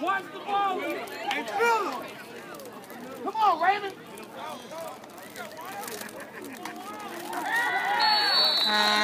Watch the ball. Hey, Phillip. Come on, Raymond.